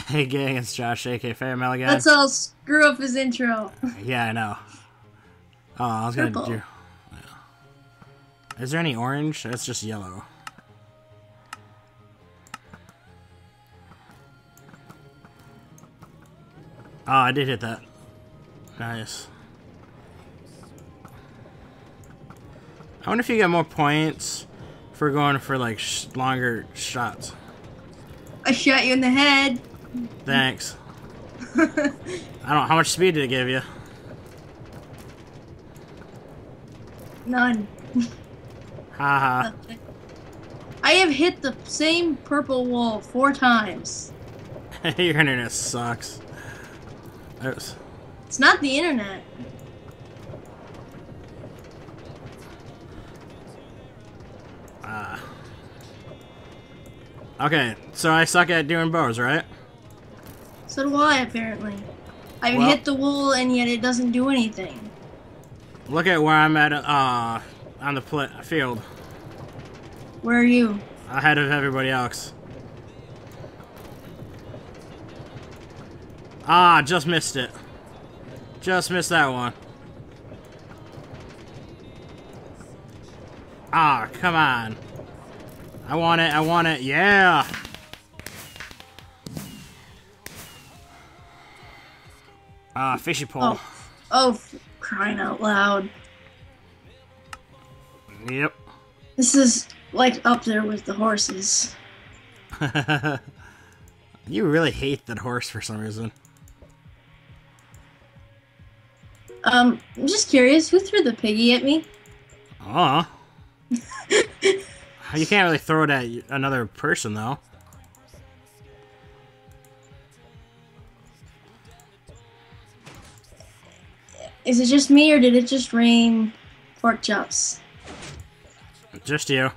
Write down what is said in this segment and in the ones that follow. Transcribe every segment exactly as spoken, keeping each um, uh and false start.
Hey gang, it's Josh, aka Fairmail again. Let's all screw up his intro. Yeah, I know. Oh, I was gonna Purple. do... Is there any orange? It's just yellow. Oh, I did hit that. Nice. I wonder if you get more points for going for, like, sh longer shots. I shot you in the head. Thanks. I don't know. How much speed did it give you? None. Haha. I have hit the same purple wall four times. Your internet sucks. Oops. It's not the internet. Ah. Okay, so I suck at doing bows, right? So do I, apparently. I've Well- hit the wall and yet it doesn't do anything. Look at where I'm at, uh, on the pl field. Where are you? Ahead of everybody else. Ah, just missed it. Just missed that one. Ah, come on. I want it, I want it, yeah! Ah, fishy pole. Oh, oh, f- crying out loud. Yep. This is like up there with the horses. You really hate that horse for some reason. Um, I'm just curious, who threw the piggy at me? Aw. You can't really throw it at another person, though. Is it just me or did it just rain pork chops? Just you.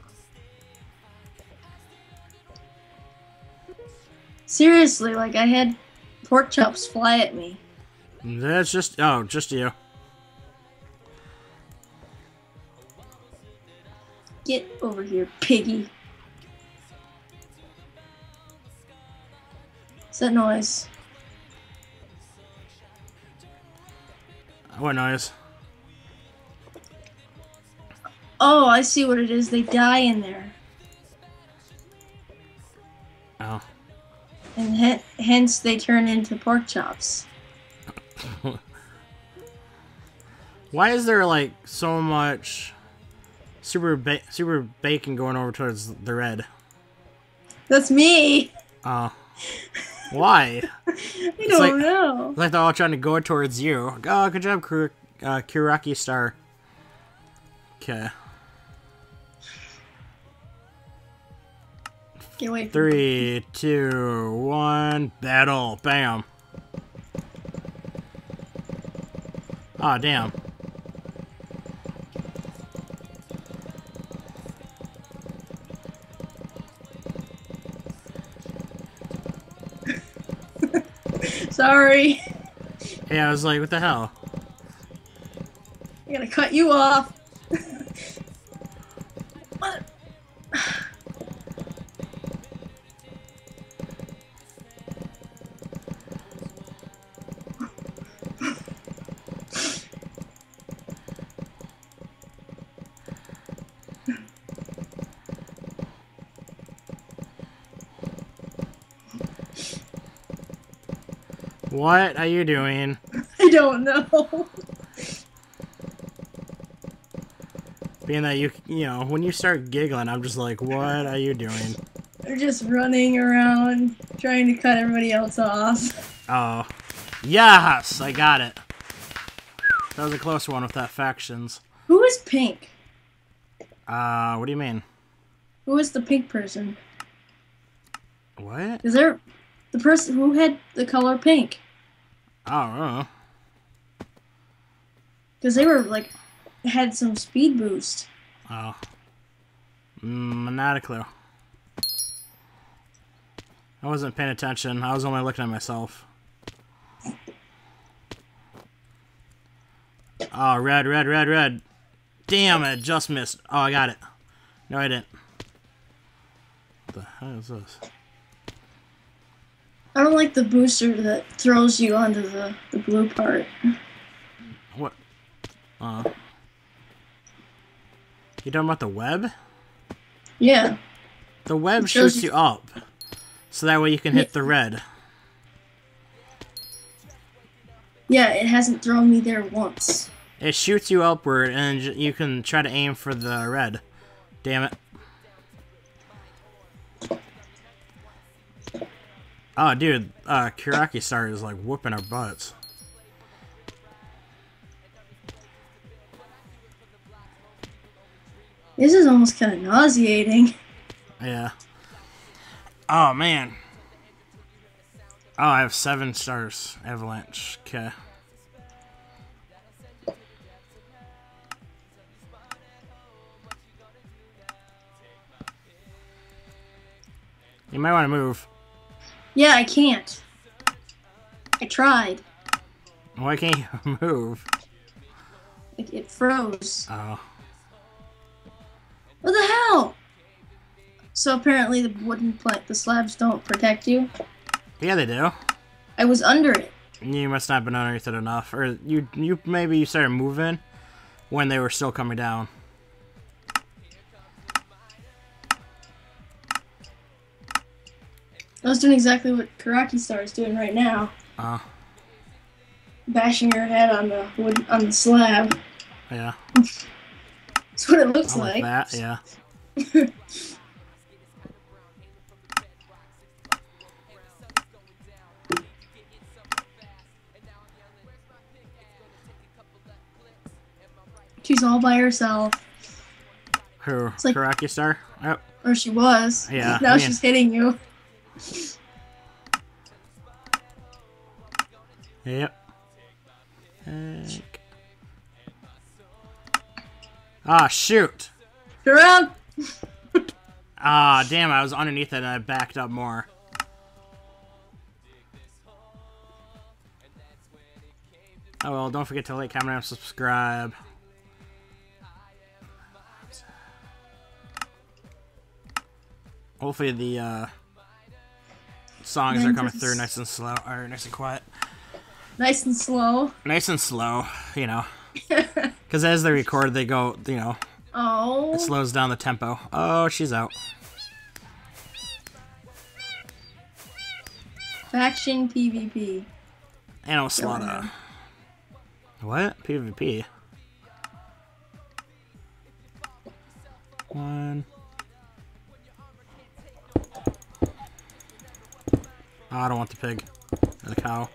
Seriously, like I had pork chops fly at me. That's just... Oh, just you. Get over here, piggy. What's that noise? What noise? Oh, I see what it is. They die in there. Oh. And he hence they turn into pork chops. Why is there, like, so much super ba super bacon going over towards the red? That's me! Oh. Why? I It's don't like- know. It's like they're all trying to go towards you. Oh, good job, Kur uh, Kuraki Star. Okay. Get away from me. Three, two, one, battle. Bam. Aw, oh, damn. Sorry. Hey, I was like, what the hell? I gotta cut you off. What? What are you doing? I don't know. Being that you, you know, when you start giggling, I'm just like, what are you doing? They're just running around trying to cut everybody else off. Oh. Yes! I got it. That was a close one with that factions. Who is pink? Uh, what do you mean? Who is the pink person? What? Is there the person who had the color pink? I don't know. Because they were like had some speed boost. Oh. Mm, not a clue. I wasn't paying attention. I was only looking at myself. Oh, red, red, red, red. Damn it, just missed. Oh, I got it. No, I didn't. What the hell is this? I don't like the booster that throws you onto the, the blue part. What? Uh. You talking about the web? Yeah. The web It shows shoots you- you up. So that way you can hit the red. Yeah, it hasn't thrown me there once. It shoots you upward, and j- you can try to aim for the red. Damn it. Oh, dude, uh, Kiraki Star is like whooping our butts. This is almost kind of nauseating. Yeah. Oh, man. Oh, I have seven stars. Avalanche. Okay. You might want to move. Yeah, I can't. I tried. Why can't you move? It, it froze. Oh. What the hell? So apparently the wooden plank, the slabs don't protect you. Yeah, they do. I was under it. You must not have been underneath it enough. Or you, you maybe you started moving when they were still coming down. I was doing exactly what Karaki Star is doing right now. Oh. Bashing her head on the wood on the slab. Yeah. That's what it looks I like like. that, yeah. She's all by herself. Who? like- Karaki Star? Oh, Or she was. Yeah, Now I mean- she's hitting you. yep. Heck. Ah, shoot! Turn around! Ah, damn, I was underneath it and I backed up more. Oh well, don't forget to like, comment, and subscribe. Hopefully the uh, songs are coming through nice and slow, or nice and quiet. Nice and slow. Nice and slow, you know. Because as they record, they go, you know, Oh. it slows down the tempo. Oh, she's out. Faction PvP. And Slaughter. What? PvP? One. Oh, I don't want the pig. Or the cow.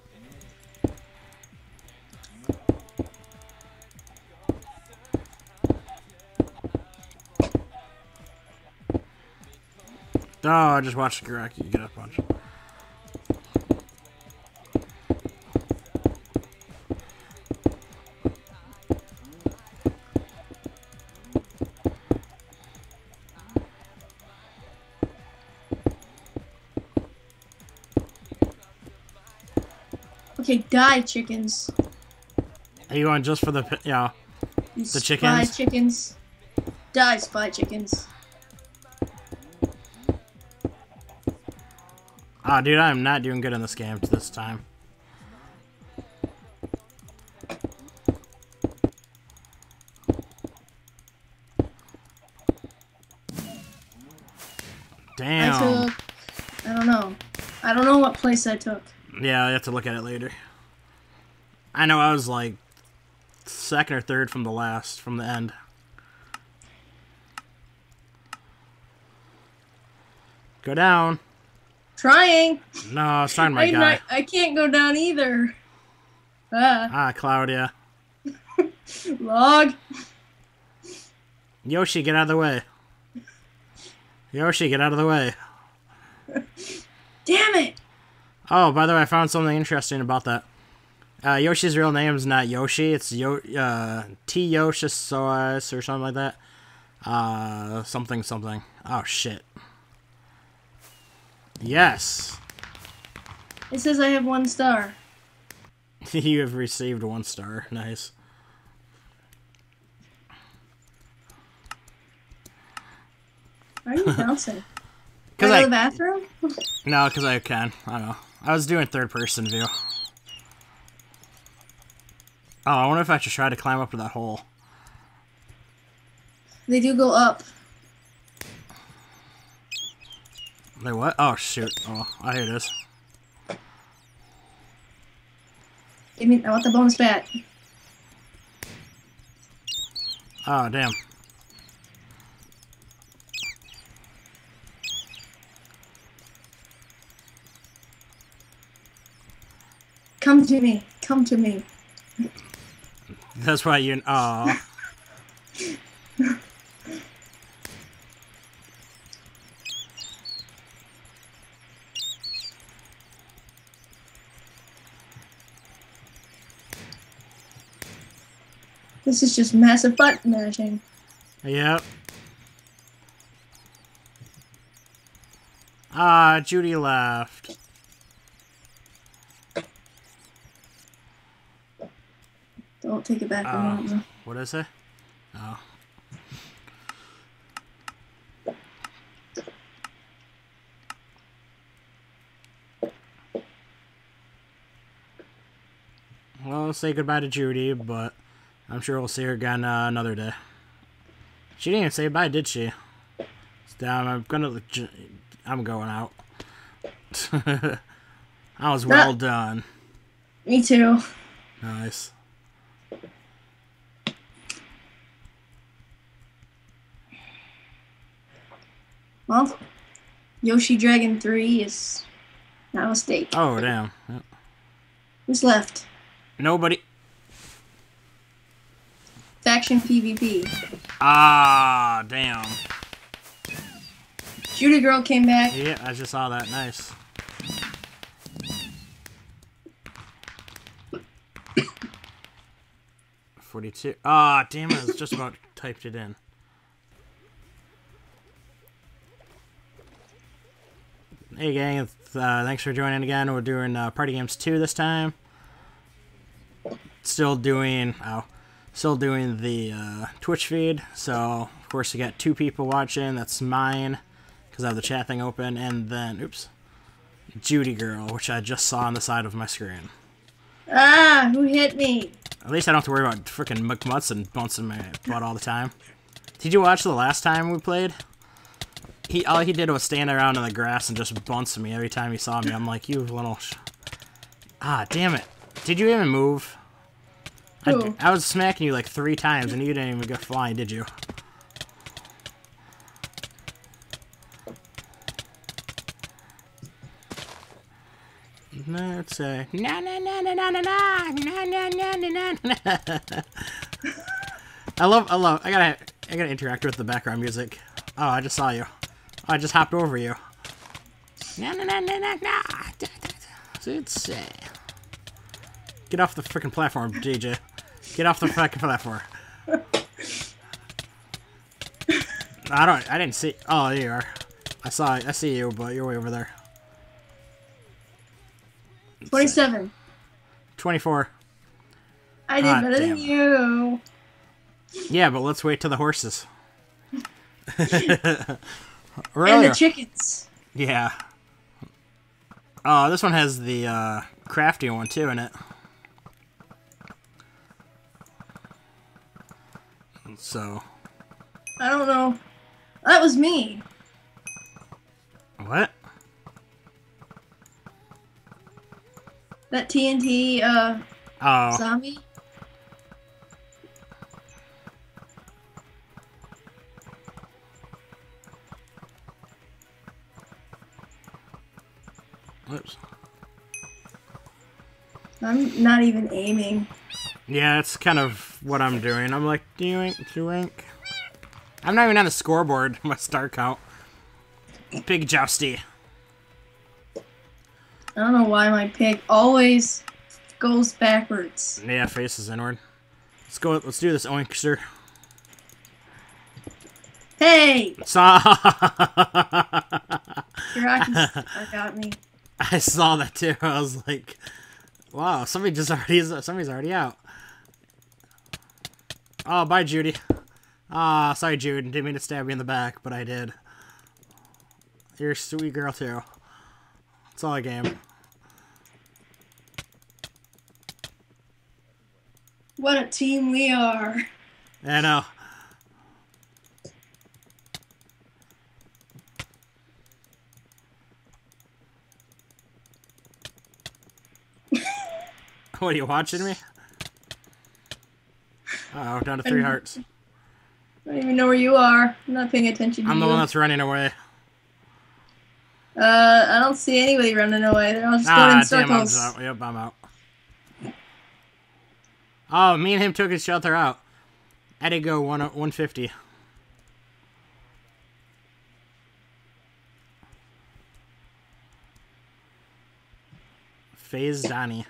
Oh, I just watched Garaki get a punch. Okay, die, chickens. Are you going just for the, pi- yeah, You The spy chickens? chickens. Die, spy chickens. Ah, dude, I'm not doing good in this game this time. Damn. I took. I don't know. I don't know what place I took. Yeah, I have to look at it later. I know I was like second or third from the last, from the end. Go down. Trying. No, it's not my I, guy. not, I can't go down either. Ah, Ah, Claudia. log. Yoshi, get out of the way. Yoshi, get out of the way. Damn it. Oh, by the way, I found something interesting about that. Uh, Yoshi's real name is not Yoshi. It's Yo uh, T Yoshisaurus or something like that. Uh, something something. Oh shit. Yes. It says I have one star. You have received one star. Nice. Why are you bouncing? Cause Go I to the bathroom? no, cause I can. I don't know. I was doing third person view. Oh, I wonder if I should try to climb up to that hole. They do go up. They what? Oh shoot! Oh, oh here it is. Give me, I want the bonus bat. Oh damn! Come to me. Come to me. That's why you. Oh. This is just massive button mashing. Yep. Ah, Judy left. Don't take it back. Uh, Uh, what is it? Oh. Well, say goodbye to Judy, but I'm sure we'll see her again uh, another day. She didn't even say bye, did she? Damn, I'm gonna. I'm going out. That was well That- done. me too. Nice. Well, Yoshi Dragon three is now a stake. Oh, damn. Yep. Who's left? Nobody. Faction PvP. Ah, damn. Judy Girl came back. Yeah, I just saw that. Nice. forty-two. Ah, damn it. I was just about typed it in. Hey, gang. Uh, thanks for joining again. We're doing uh, Party Games two this time. Still doing... Oh. Still doing the uh, Twitch feed. So, of course, you got two people watching. That's mine, because I have the chat thing open. And then, oops, Judy Girl, which I just saw on the side of my screen. Ah, who hit me? At least I don't have to worry about freaking McMutson bouncing my butt all the time. Did you watch the last time we played? He all he did was stand around in the grass and just bounce me every time he saw me. I'm like, you little sh ah, damn it! Did you even move? I, Who? I was smacking you like three times and you didn't even go flying, did you? Let's say na na na na na na na na na na na na. I love, I love, I gotta, I gotta interact with the background music. Oh, I just saw you. Oh, I just hopped over you. Na na na na na na. Let's say. Get off the freaking platform, D J. Get off the fucking platform. I don't, I didn't see. Oh, there you are. I saw, I see you, but you're way over there. twenty-seven. twenty-four. I did Ah, better damn. than you. Yeah, but let's wait till the horses. And Really? the chickens. Yeah. Oh, this one has the uh, crafty one too in it. So. I don't know. That was me. What? That T N T uh, Oh. zombie. Whoops. I'm not even aiming. Yeah, that's kind of what I'm doing. I'm like, doink, doink. I'm not even on the scoreboard, my star count. Big jousty. I don't know why my pick always goes backwards. Yeah, faces inward. Let's go, let's do this, Oinkster. Hey! Saw. Rocky Star got me. I saw that too. I was like, wow, somebody just already is, somebody's already out. Oh, bye, Judy. Ah, sorry, Jude. Didn't mean to stab you in the back, but I did. You're a sweet girl, too. That's all I game. What a team we are. I know. What, are you watching me? Uh oh, down to three hearts. I don't even know where you are. I'm not paying attention to I'm you. the one that's running away. Uh, I don't see anybody running away. They're all just Ah, going in damn, circles. I'm out. Yep, I'm out. Oh, me and him took each other out. Eddie go one one fifty. Phase Donnie.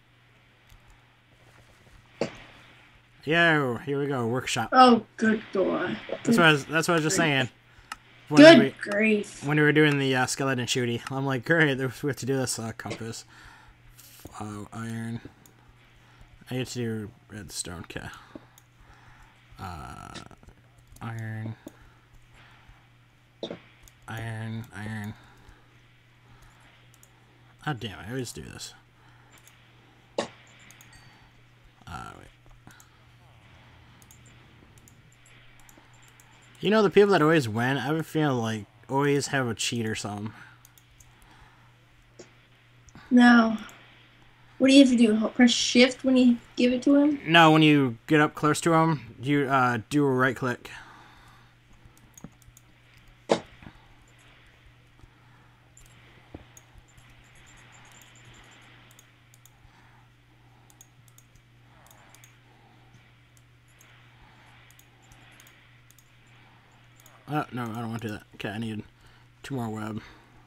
Yo, here we go. Workshop. Oh, good boy. That's what I was, that's what I was just saying. When Good we, grief. When we were doing the uh, skeleton shooty, I'm like, great, we have to do this uh, compass. Uh, iron. I need to do redstone. Okay. Uh, iron. Iron. Iron. Oh, damn, I always do this. Uh, wait. You know, the people that always win, I have a feeling like always have a cheat or something. No. What do you have to do? Press shift when you give it to him? No, when you get up close to him, you uh, do a right click. Oh, no, I don't want to do that. Okay, I need two more web.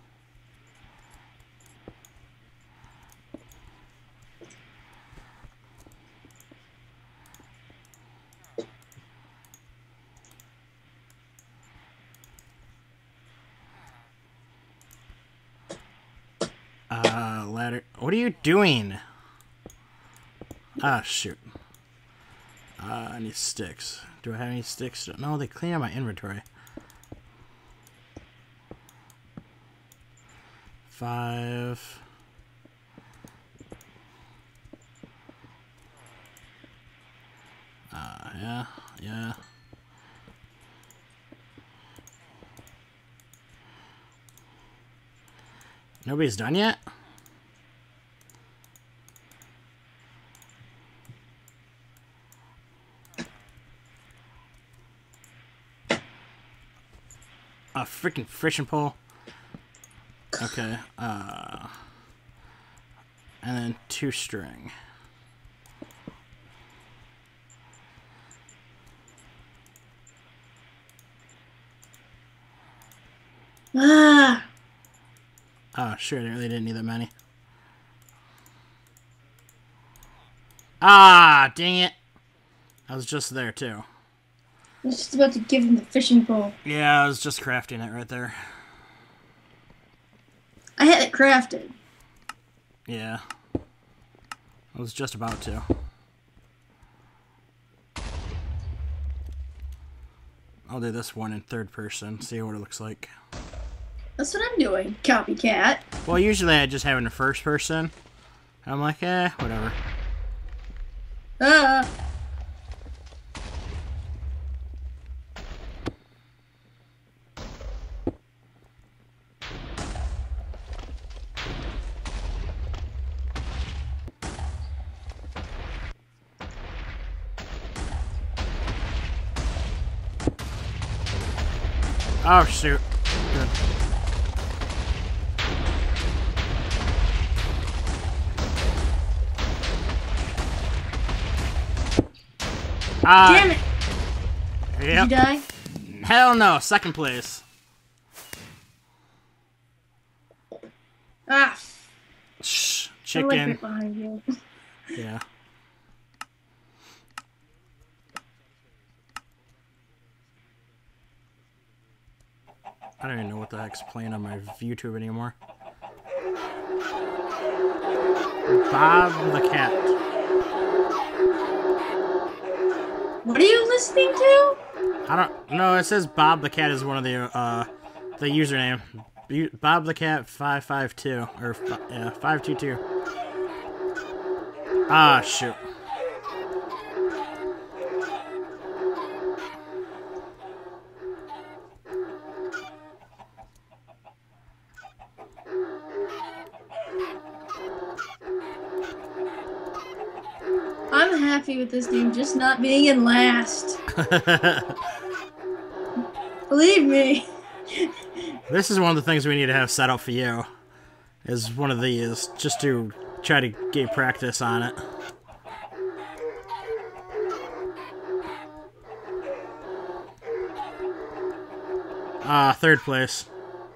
Uh, ladder. What are you doing? Ah, shoot. Uh, I need sticks. Do I have any sticks? No, they clean out my inventory. Five. Uh, yeah, yeah. Nobody's done yet? A freaking fishing pole. Okay, uh, and then two string. Ah! Oh, sure, they really didn't need that many. Ah, dang it. I was just there, too. I was just about to give him the fishing pole. Yeah, I was just crafting it right there. I had it crafted. Yeah. I was just about to. I'll do this one in third person, see what it looks like. That's what I'm doing. Copycat. Well, usually I just have it in the first person. I'm like, eh, whatever. Ah! Oh, shoot. Good. Uh, Damn it! Yep. Did you die? Hell no, second place. Ah! Shh, I'm like right chicken. behind you. Yeah. I don't even know what the heck's playing on my YouTube anymore. Bob the Cat. What are you listening to? I don't know. It says Bob the Cat is one of the uh the username. Bu- Bob the Cat five five two or fi- yeah five two two. Ah shoot. I'm happy with this game just not being in last. Believe me. This is one of the things we need to have set up for you. Is one of these just to try to get practice on it. Ah, uh, third place.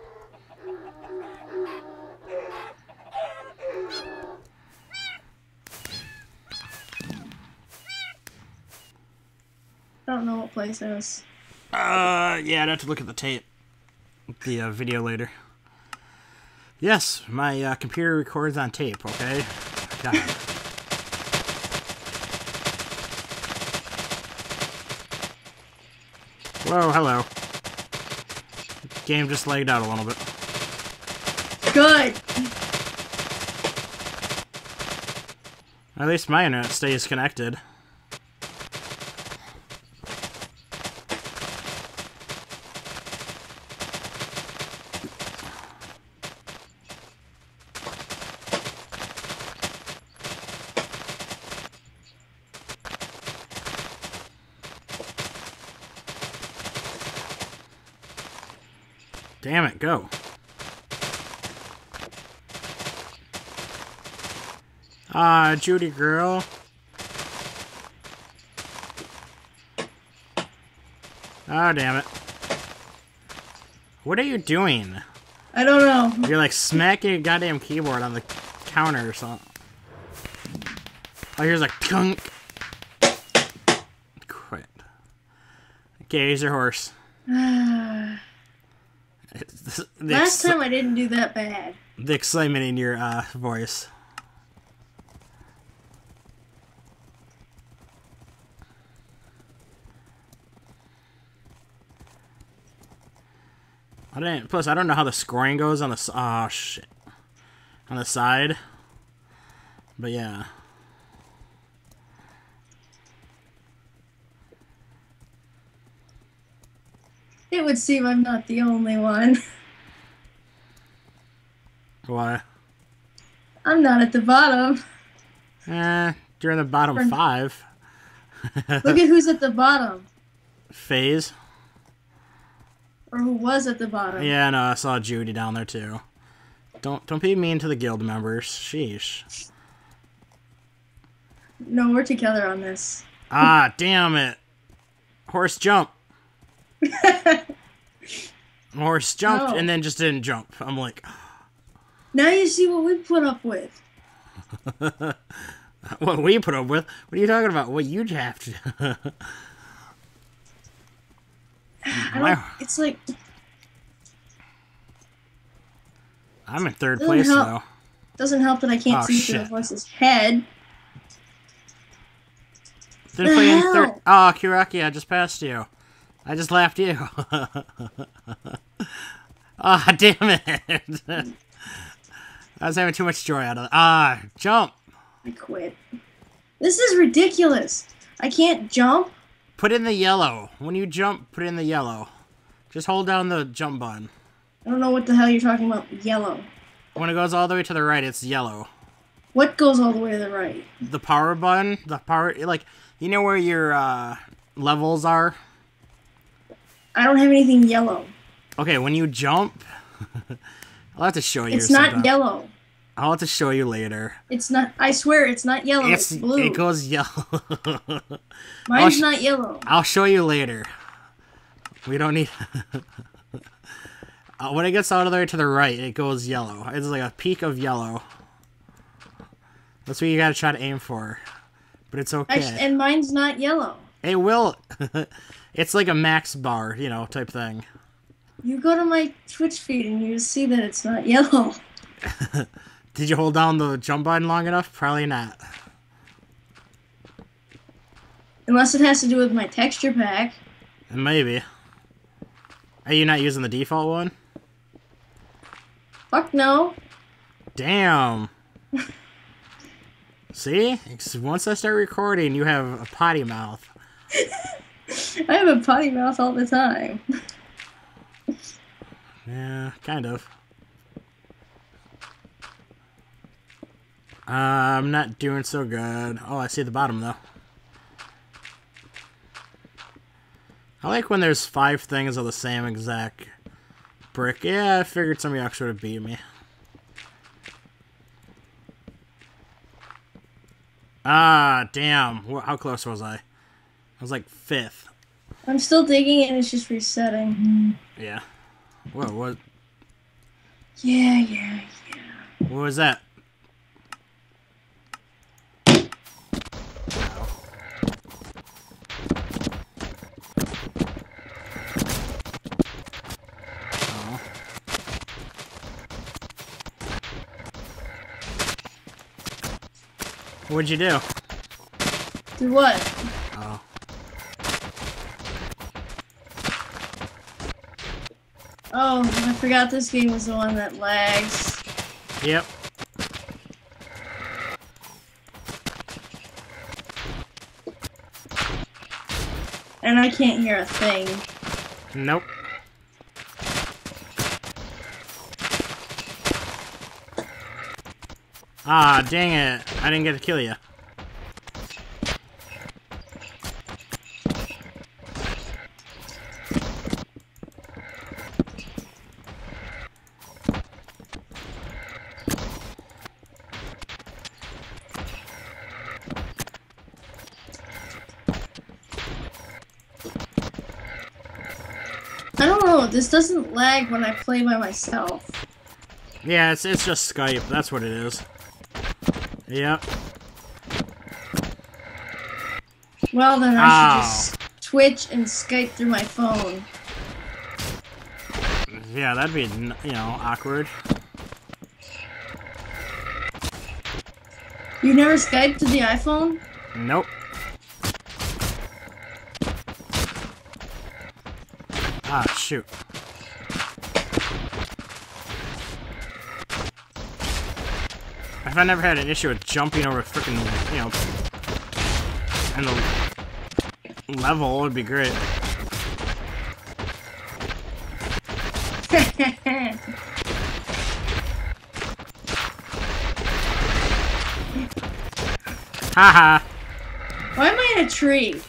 I don't know what place it is. Uh, yeah, I'd have to look at the tape. The uh, video later. Yes, my uh, computer records on tape, okay? Got it. Whoa, hello. Game just lagged out a little bit. Good. At least my internet stays connected. Damn it, go. Ah, Judy girl. Ah, damn it. What are you doing? I don't know. You're like smacking your goddamn keyboard on the counter or something. Oh, here's a kunk. Quit. Okay, here's your horse. The Last time I didn't do that bad. The excitement in your uh, voice. I didn't. Plus, I don't know how the scoring goes on the. Oh shit. On the side. But yeah. It would seem I'm not the only one. Why? I'm not at the bottom. Eh, you're in the bottom For... five. Look at who's at the bottom. FaZe. Or who was at the bottom. Yeah, no, I saw Judy down there too. Don't don't be mean to the guild members. Sheesh. No, we're together on this. Ah, damn it. Horse jump. Horse jumped No. and then just didn't jump. I'm like... Now you see what we put up with. What we put up with? What are you talking about? What you have to... I don't, it's like... I'm in third Doesn't place, help. though. Doesn't help that I can't Oh, see through the shit. horse's head. Then The play in hell? third... Oh, Kiraki, I just passed you. I just laughed you. Ah, damn it. I was having too much joy out of it. Ah, jump. I quit. This is ridiculous. I can't jump. Put in the yellow. When you jump, put in the yellow. Just hold down the jump button. I don't know what the hell you're talking about. Yellow. When it goes all the way to the right, it's yellow. What goes all the way to the right? The power button, the power, like, you know where your uh, levels are? I don't have anything yellow. Okay, when you jump, I'll have to show you. It's not sometime. yellow. I'll have to show you later. It's not. I swear, it's not yellow. It's, It's, blue. it goes yellow. Mine's sh- not yellow. I'll show you later. We don't need... uh, when it gets all the way to the right, it goes yellow. It's like a peak of yellow. That's what you gotta try to aim for. But it's okay. Actually, and mine's not yellow. It will. It's like a max bar, you know, type thing. You go to my Twitch feed and you see that it's not yellow. Did you hold down the jump button long enough? Probably not. Unless it has to do with my texture pack. Maybe. Are you not using the default one? Fuck no. Damn. See? Once I start recording, you have a potty mouth. I have a potty mouth all the time. Yeah, kind of. Uh, I'm not doing so good. Oh, I see the bottom, though. I like when there's five things of the same exact brick. Yeah, I figured somebody else would have beat me. Ah, damn. How close was I? I was like fifth. I'm still digging and it's just resetting. Yeah. Whoa, what? Yeah, yeah, yeah. What was that? Oh. What'd you do? Do what? Oh. Oh, I forgot this game was the one that lags. Yep. And I can't hear a thing. Nope. Ah, dang it. I didn't get to kill you. I don't know, this doesn't lag when I play by myself. Yeah, it's, it's just Skype. That's what it is. Yep. Well, then I Ow. should just Twitch and Skype through my phone. Yeah, that'd be, you know, awkward. You never Skyped to the iPhone? Nope. Ah, shoot. If I never had an issue with jumping over freaking, you know, and the level, it would be great. Haha. Why am I in a tree?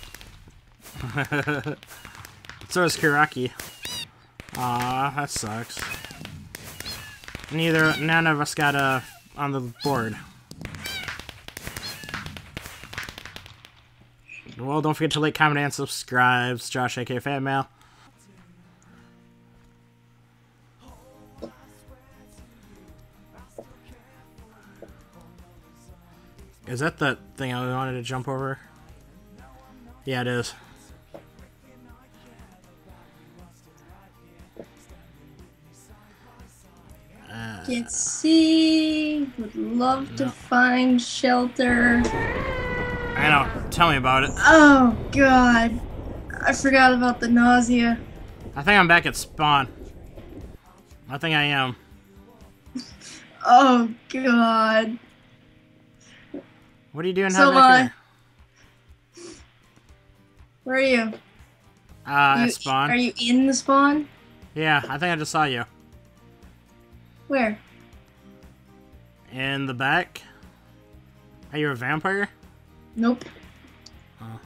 So is Kiraki. Aw, that sucks. Neither, none of us got uh, on the board. Well, don't forget to like, comment, and subscribe. It's Josh, aka Fan Mail. Is that the thing I wanted to jump over? Yeah, it is. Uh, Can't see. Would love to No. find shelter. I know. Tell me about it. Oh, God. I forgot about the nausea. I think I'm back at spawn. I think I am. Oh, God. What are you doing So, back uh, here? Where are you? Uh, you at spawn. Are you in the spawn? Yeah, I think I just saw you. Where? In the back? Are you a vampire? Nope. Oh.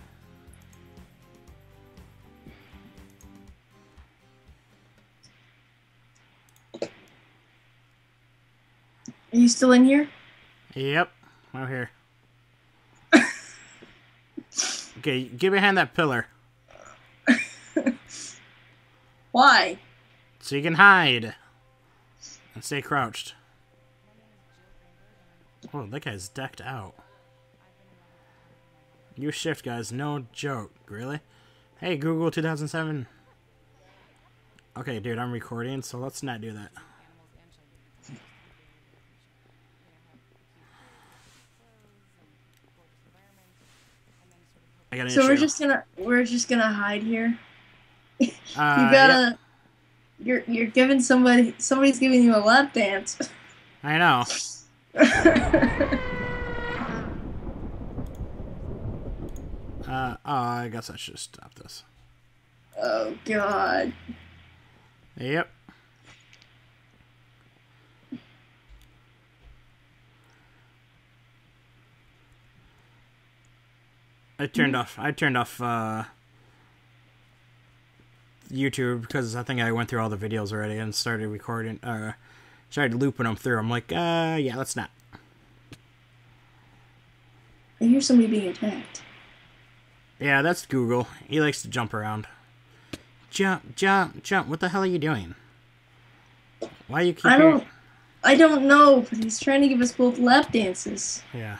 Are you still in here? Yep. I'm here. Okay, get behind that pillar. Why? So you can hide. And stay crouched. Oh, that guy's decked out. Use shift, guys. No joke. Really? Hey, Google two thousand seven. Okay, dude, I'm recording, so let's not do that. I got an So issue. we're just gonna we're just gonna hide here. Uh, you gotta yep. You're you're giving somebody somebody's giving you a lap dance. I know. Uh, oh, I guess I should stop this. Oh God. Yep. I turned off. I turned off uh, YouTube because I think I went through all the videos already and started recording. Uh, started looping them through. I'm like, uh, yeah, let's not. I hear somebody being attacked. Yeah, that's Google. He likes to jump around. Jump, jump, jump. What the hell are you doing? Why you keep? I don't. Your... I don't know, but he's trying to give us both lap dances. Yeah.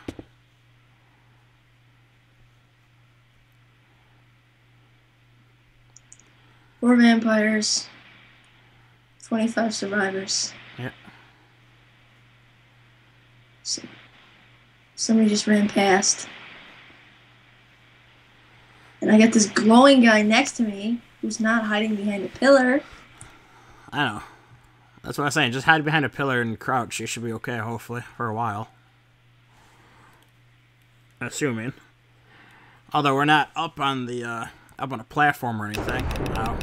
Four vampires. Twenty-five survivors. Yeah. So, somebody just ran past. And I got this glowing guy next to me who's not hiding behind a pillar. I know. That's what I'm saying. Just hide behind a pillar and crouch. You should be okay, hopefully, for a while. Assuming. Although we're not up on the uh, up on a platform or anything. Oh.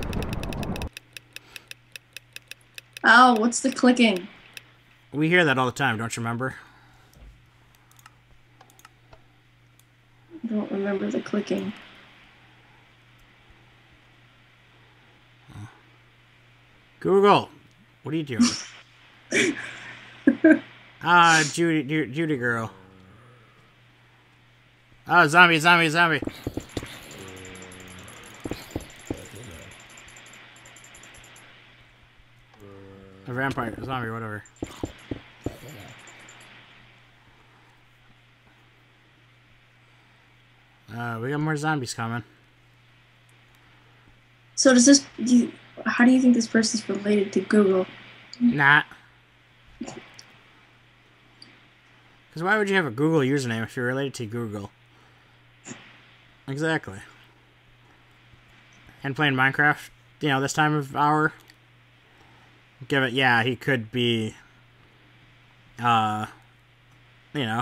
Ow, what's the clicking? We hear that all the time, don't you remember? I don't remember the clicking. Google, what are you doing? Ah, Judy, Judy, Judy girl. Oh, zombie, zombie, zombie. A vampire, zombie, whatever. Uh, we got more zombies coming. So does this... Do you, how do you think this person's related to Google? Not. Because why would you have a Google username if you're related to Google? Exactly. And playing Minecraft, you know, this time of hour. Give it, yeah, he could be, uh, you know,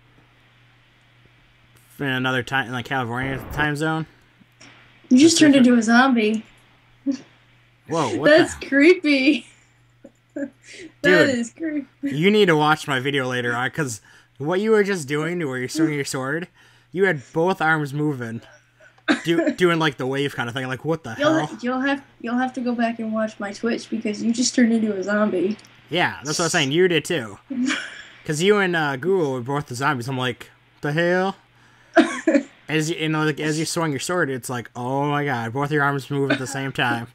in another time, in like California time zone. You just turned into a zombie. Whoa, what That's the? creepy. That Dude, is creepy. You need to watch my video later on, because what you were just doing, where you're swinging your sword, you had both arms moving, do, doing like the wave kind of thing. Like, what the You'll, hell? you'll have you'll have to go back and watch my Twitch because you just turned into a zombie. Yeah, that's what I'm saying. You did too. Because you and uh, Google were both the zombies. I'm like, the hell? As you, you know, like, as you swung your sword, it's like, oh my god, both your arms move at the same time.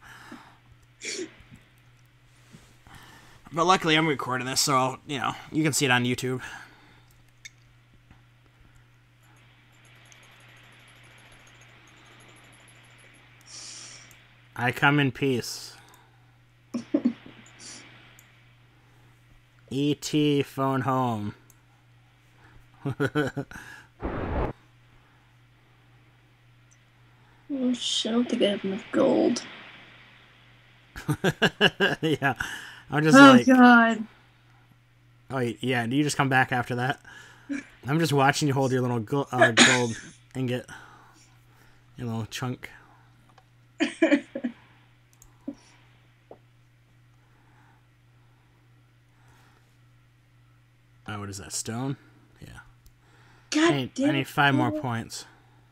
But luckily, I'm recording this, so you know you can see it on YouTube. I come in peace. E T phone home. Oh shit, I don't think I have enough gold. Yeah, I'm just Oh like, god. oh yeah, do you just come back after that? I'm just watching you hold your little go uh, gold ingot, your little chunk. Oh, what is that, stone? Yeah. God I need, damn I need five more it. points.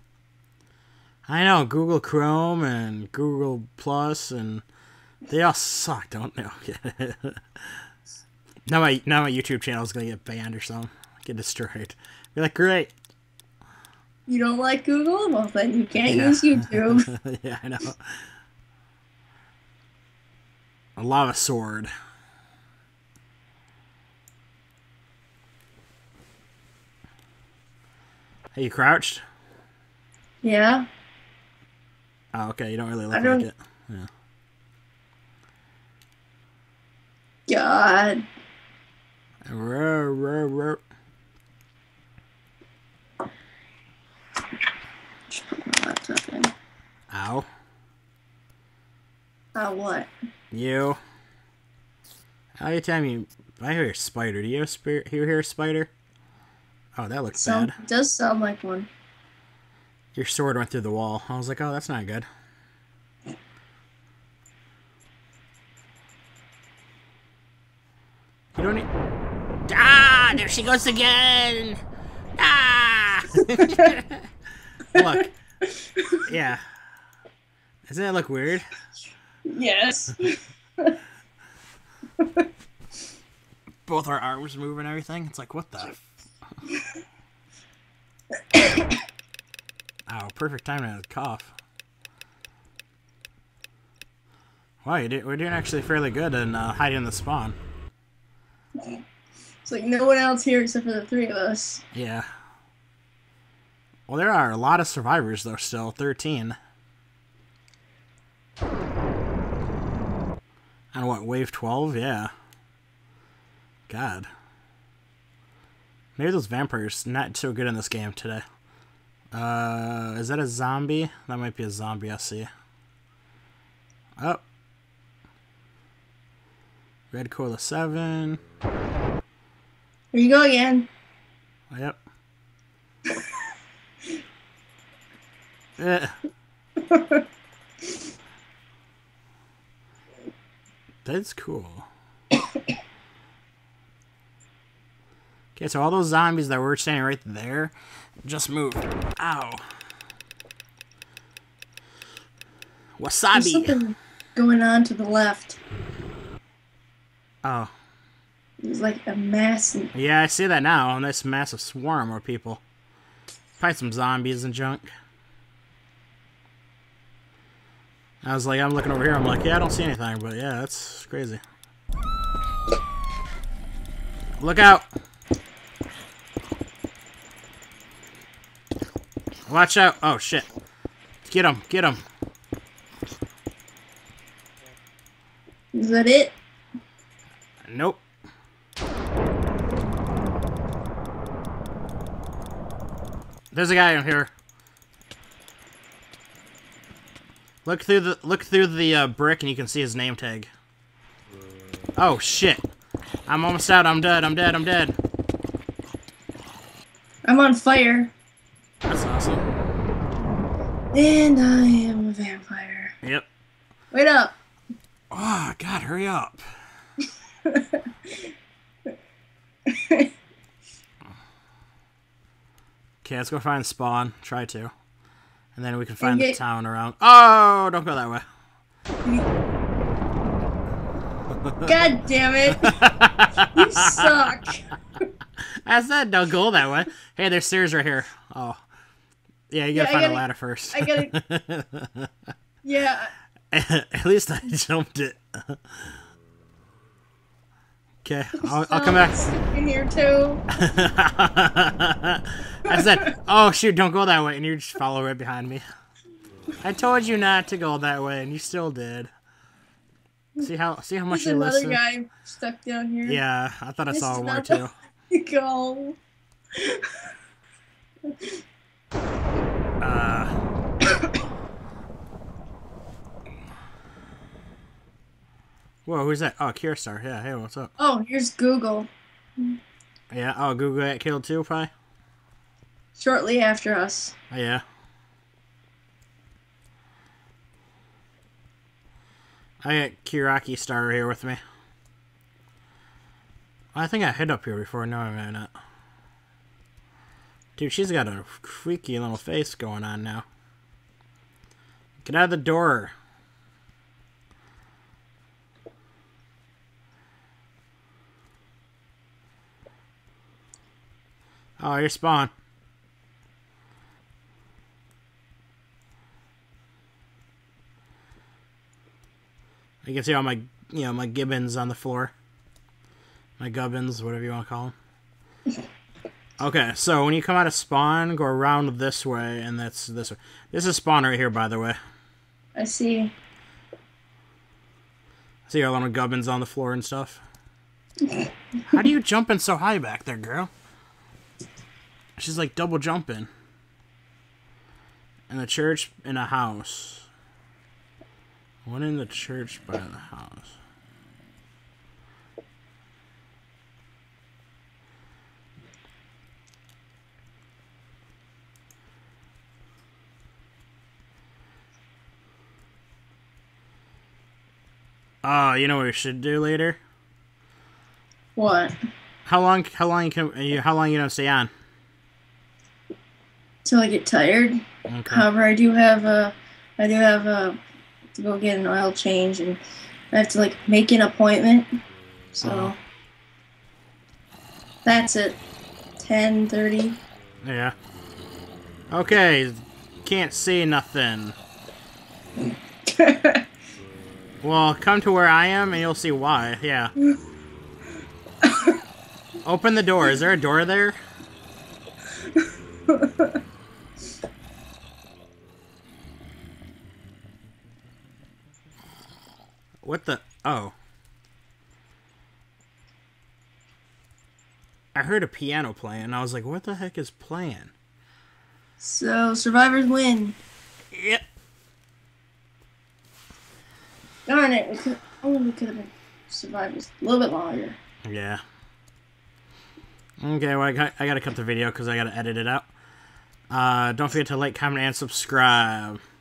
I know, Google Chrome and Google Plus, and they all suck, don't they? now my now my YouTube channel is gonna get banned or something, get destroyed. Be like, great. You don't like Google? Well, then you can't Yeah. use YouTube. Yeah, I know. A lava sword. Hey, you crouched? Yeah. Oh, okay. You don't really look I don't- like it. Yeah. God. Roar, roar, roar. Just put my laptop in. Ow. Oh, what? You. Every time you... I hear a spider. Do you, hear, you hear a spider? Oh, that looks Sound, bad. it does sound like one. Your sword went through the wall. I was like, oh, that's not good. You don't need... Ah! There she goes again! Ah! Look. Yeah. Doesn't that look weird? Yes. Both our arms move and everything. It's like, what the... Ow, perfect time to cough. Wow, you did, we're doing actually fairly good in uh, hiding the spawn. It's like no one else here except for the three of us. Yeah. Well, there are a lot of survivors, though, still. thirteen. On what, wave twelve? Yeah. God. Maybe those vampires not so good in this game today. Uh, is that a zombie? That might be a zombie, I see. Oh. Red Cola seven. Here you go again. Yep. Eh. That's cool. Okay, so all those zombies that were standing right there just moved. Ow. There's Wasabi. something going on to the left. Oh. There's like a massive... Yeah, I see that now. A nice massive swarm of people. Probably some zombies and junk. I was like, I'm looking over here. I'm like, yeah, I don't see anything. But yeah, that's crazy. Look out. Watch out. Oh, shit. Get him. Get him. Is that it? Nope. There's a guy in here. Look through the look through the uh, brick and you can see his name tag. Oh shit! I'm almost out. I'm dead. I'm dead. I'm dead. I'm on fire. That's awesome. And I am a vampire. Yep. Wait up. Oh God! Hurry up. Okay, let's go find Spawn. Try to. And then we can find Okay. the town around. Oh, don't go that way. God damn it. You suck. I said don't go that way. Hey, there's stairs right here. Oh. Yeah, you gotta Yeah, I find gotta- a ladder first. I gotta... Yeah. At least I jumped it. Okay, I'll, I'll come back. In here too. I said, oh shoot, don't go that way, and you just follow right behind me. I told you not to go that way, and you still did. See how see how much There's you another listen? guy stuck down here. Yeah, I thought I This saw is one not too. the- Go. Uh, whoa, who's that? Oh, Kierstar. Yeah, hey, what's up? Oh, here's Google. Yeah, oh, Google got killed too, probably? Shortly after us. Oh, yeah. I got Kiraki Star here with me. I think I hid up here before. No, I may not. Dude, she's got a freaky little face going on now. Get out of the door. Oh, you're Spawn. You can see all my, you know, my gibbons on the floor. My gubbins, whatever you want to call them. Okay, so when you come out of spawn, go around this way, and that's this way. This is spawn right here, by the way. I see. See our little gubbins on the floor and stuff. How do you jump in so high back there, girl? She's like double jumping. In a church, in a house. One in the church by the house. Oh, you know what we should do later? What? How long? How long can you? How long you gonna stay on? Till I get tired. Okay. However, I do have a, I do have a, to go get an oil change, and I have to like make an appointment. So Uh-huh. that's it. Ten thirty. Yeah. Okay. Can't see nothing. Well, come to where I am and you'll see why. Yeah. Open the door. Is there a door there? What the? Oh. I heard a piano playing, and I was like, what the heck is playing? So survivors win. Yep. Darn it! We could, oh, we could have been survivors a little bit longer. Yeah. Okay, well, I, got, I gotta cut the video because I gotta edit it out. Uh, don't forget to like, comment, and subscribe.